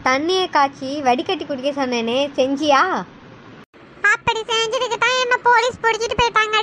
தண்ணியை காய்ச்சி வடிகட்டி குடிக்க சொன்னேனே, செஞ்சியா? அப்படி செஞ்சதுக்கு தான் என்ன போலீஸ் பிடிச்சிட்டு போயிட்டாங்க.